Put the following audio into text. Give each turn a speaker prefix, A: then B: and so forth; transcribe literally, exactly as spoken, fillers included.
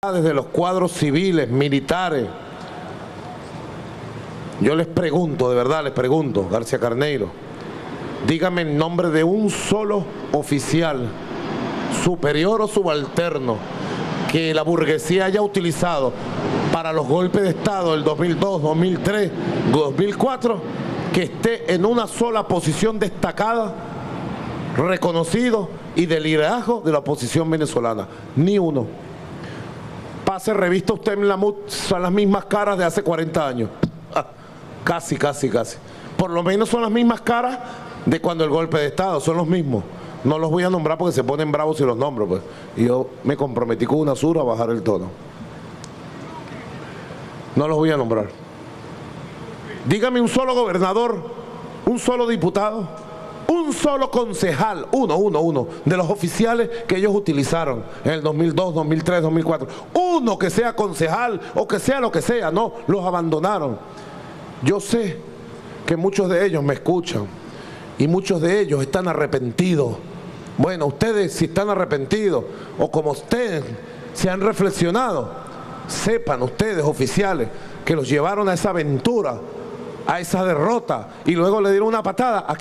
A: desde los cuadros civiles, militares. Yo les pregunto, de verdad les pregunto, García Carneiro, dígame el nombre de un solo oficial, superior o subalterno, que la burguesía haya utilizado para los golpes de Estado del dos mil dos, dos mil tres, dos mil cuatro, que esté en una sola posición destacada, reconocido y de liderazgo de la oposición venezolana. Ni uno. Pase revista usted en la M U T, son las mismas caras de hace cuarenta años. Ah, casi, casi, casi. Por lo menos son las mismas caras de cuando el golpe de Estado, son los mismos. No los voy a nombrar porque se ponen bravos si los nombro, pues. Y yo me comprometí con UNASUR a bajar el tono. No los voy a nombrar. Dígame un solo gobernador, un solo diputado, un solo concejal, uno, uno, uno, de los oficiales que ellos utilizaron en el dos mil dos, dos mil tres, dos mil cuatro. Uno que sea concejal o que sea lo que sea, no, los abandonaron. Yo sé que muchos de ellos me escuchan y muchos de ellos están arrepentidos. Bueno, ustedes si están arrepentidos o como ustedes se han reflexionado, sepan ustedes, oficiales, que los llevaron a esa aventura, a esa derrota y luego le dieron una patada. Aquí